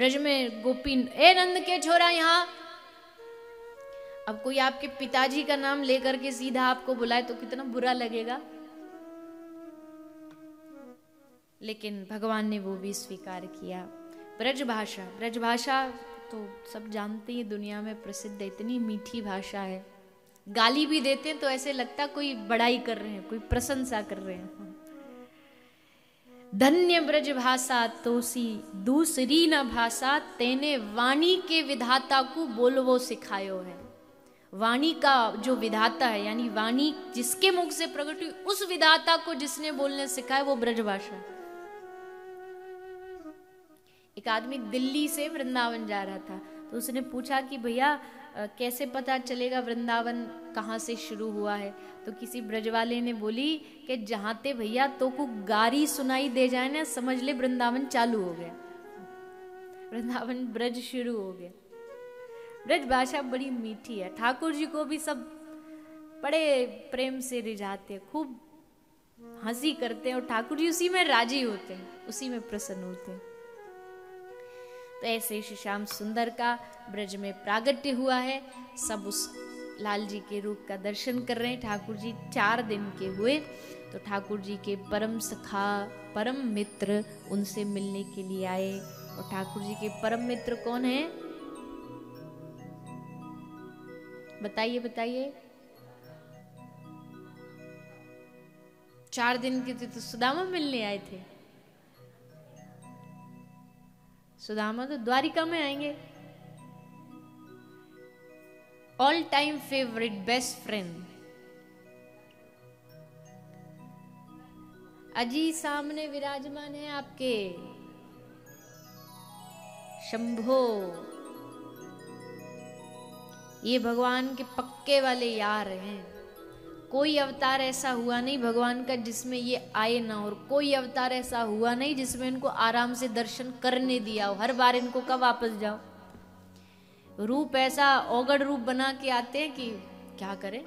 ब्रज में गोपी, ए नंद के छोरा यहाँ। अब कोई आपके पिताजी का नाम लेकर के सीधा आपको बुलाए तो कितना बुरा लगेगा, लेकिन भगवान ने वो भी स्वीकार किया। ब्रजभाषा, ब्रजभाषा तो सब जानते हैं, दुनिया में प्रसिद्ध है, इतनी मीठी भाषा है। गाली भी देते हैं तो ऐसे लगता कोई बड़ाई कर रहे हैं, कोई प्रशंसा कर रहे हैं। धन्य ब्रजभाषा तोसी दूसरी न भाषा, तेने वाणी के विधाता को बोलवो सिखायो है। वाणी का जो विधाता है, यानी वाणी जिसके मुख से प्रकट हुई, उस विधाता को जिसने बोलने सिखाया वो ब्रजभाषा। एक आदमी दिल्ली से वृंदावन जा रहा था, तो उसने पूछा कि भैया कैसे पता चलेगा वृंदावन कहाँ से शुरू हुआ है? तो किसी ब्रज वाले ने बोली कि जहाँ ते भैया तो को गारी सुनाई दे जाए ना, समझ ले वृंदावन चालू हो गया, वृंदावन ब्रज शुरू हो गया। ब्रज भाषा बड़ी मीठी है, ठाकुर जी को भी सब बड़े प्रेम से रिझाते हैं, खूब हंसी करते हैं और ठाकुर जी उसी में राजी होते हैं, उसी में प्रसन्न होते हैं। तो ऐसे श्री श्याम सुंदर का ब्रज में प्रागट्य हुआ है। सब उस लाल जी के रूप का दर्शन कर रहे हैं। ठाकुर जी 4 दिन के हुए तो ठाकुर जी के परम सखा, परम मित्र उनसे मिलने के लिए आए। और ठाकुर जी के परम मित्र कौन है? बताइए बताइए। 4 दिन के थे तो सुदामा मिलने आए थे। सुदामा तो द्वारिका में आएंगे। All time favourite, best friend. अजी सामने विराजमान है आपके, शंभो। ये भगवान के पक्के वाले यार हैं। कोई अवतार ऐसा हुआ नहीं भगवान का जिसमें ये आए ना, और कोई अवतार ऐसा हुआ नहीं जिसमें इनको आराम से दर्शन करने दिया हो। हर बार इनको कब वापस जाओ। रूप ऐसा औगड़ रूप बना के आते हैं कि क्या करें।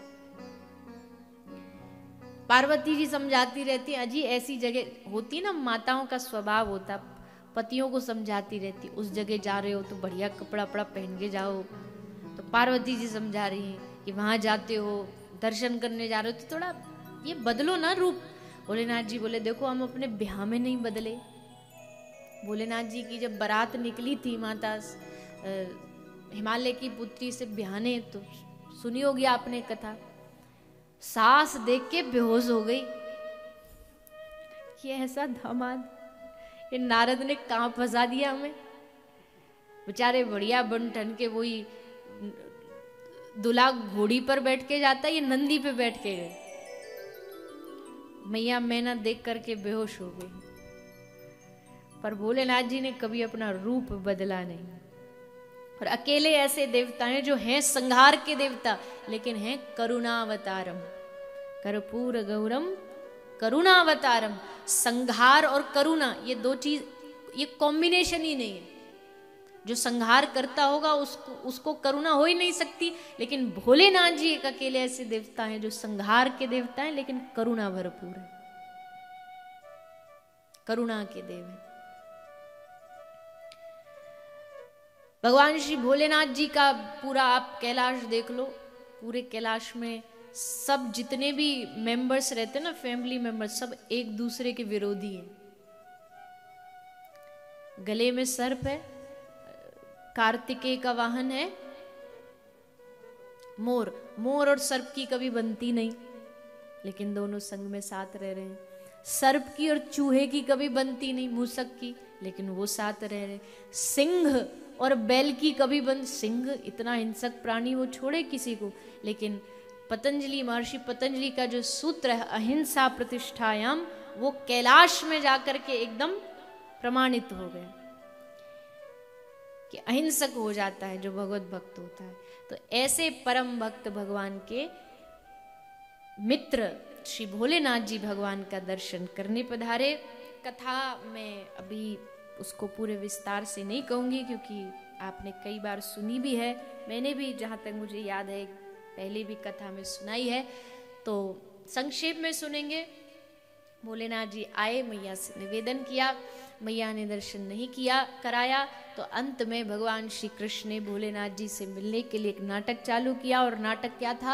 पार्वती जी समझाती रहती है, अजी ऐसी जगह होती ना, माताओं का स्वभाव होता, पतियों को समझाती रहती, उस जगह जा रहे हो तो बढ़िया कपड़ा वपड़ा पहन के जाओ। तो पार्वती जी समझा रही हैं कि वहां जाते हो, दर्शन करने जा रहे हो तो थोड़ा ये बदलो ना रूप। भोलेनाथ जी बोले देखो हम अपने ब्याह में नहीं बदले। भोलेनाथ जी की जब बारात निकली थी माता हिमालय की पुत्री से ब्याहने, तो सुनी होगी आपने कथा, सास देख के बेहोश हो गई। ये ऐसा दामाद, ये नारद ने कहां फंसा दिया हमें। बेचारे बढ़िया बन ठन के, वही दूल्हा घोड़ी पर बैठ के जाता, ये नंदी पे बैठ के गए। मैया मैना देख करके बेहोश हो गई। पर भोलेनाथ जी ने कभी अपना रूप बदला नहीं। और अकेले ऐसे देवता हैं जो हैं संहार के देवता, लेकिन हैं करुणावतारम। कर्पूर गौरम करुणावतारम। संहार और करुणा, ये 2 चीज, ये कॉम्बिनेशन ही नहीं है। जो संहार करता होगा उसको करुणा हो ही नहीं सकती। लेकिन भोलेनाथ जी एक अकेले ऐसे देवता हैं जो संहार के देवता हैं लेकिन करुणा भरपूर है, करुणा के देव हैं। भगवान श्री भोलेनाथ जी का पूरा आप कैलाश देख लो। पूरे कैलाश में सब जितने भी मेंबर्स रहते हैं ना, फैमिली मेंबर्स, सब एक दूसरे के विरोधी हैं। गले में सर्प है, कार्तिकेय का वाहन है मोर। मोर और सर्प की कभी बनती नहीं, लेकिन दोनों संग में साथ रह रहे हैं। सर्प की और चूहे की कभी बनती नहीं, मूसक की, लेकिन वो साथ रह रहे हैं। सिंह और बैल की कभी बन, सिंह इतना हिंसक प्राणी, वो छोड़े किसी को। लेकिन पतंजलि, महर्षि पतंजलि का जो सूत्र है अहिंसा प्रतिष्ठायाम, वो कैलाश में जाकर के एकदम प्रमाणित हो गया कि अहिंसक हो जाता है जो भगवत भक्त होता है। तो ऐसे परम भक्त भगवान के मित्र श्री भोलेनाथ जी भगवान का दर्शन करने पधारे। कथा में अभी उसको पूरे विस्तार से नहीं कहूंगी क्योंकि आपने कई बार सुनी भी है, मैंने भी जहाँ तक मुझे याद है पहले भी कथा में सुनाई है, तो संक्षेप में सुनेंगे। भोलेनाथ जी आए, मैया से निवेदन किया, मैया ने दर्शन नहीं किया कराया, तो तो अंत में भगवान श्री कृष्ण ने भोलेनाथ जी से मिलने के लिए एक नाटक चालू किया। और नाटक क्या था?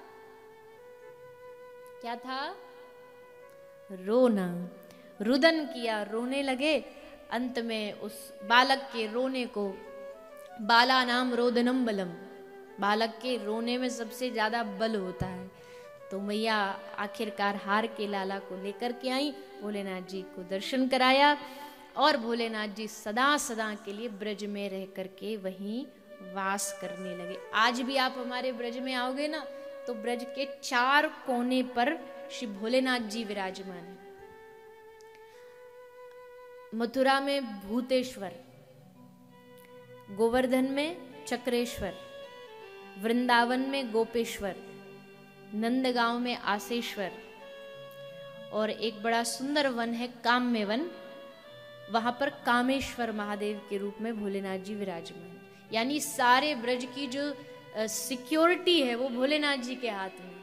क्या था? रोना। रुदन किया, रोने लगे। अंत में उस बालक के रोने को बाला नाम रोदनम बलम, बालक के रोने में सबसे ज्यादा बल होता है। तो मैया आखिरकार हार के लाला को लेकर के आई, भोलेनाथ जी को दर्शन कराया और भोलेनाथ जी सदा सदा के लिए ब्रज में रह करके वहीं वास करने लगे। आज भी आप हमारे ब्रज में आओगे ना, तो ब्रज के 4 कोने पर श्री भोलेनाथ जी विराजमान हैं। मथुरा में भूतेश्वर, गोवर्धन में चक्रेश्वर, वृंदावन में गोपेश्वर, नंदगांव में आसेश्वर, और एक बड़ा सुंदर वन है काम्य वन, वहां पर कामेश्वर महादेव के रूप में भोलेनाथ जी विराजमान। यानी सारे ब्रज की जो सिक्योरिटी है वो भोलेनाथ जी के हाथ में।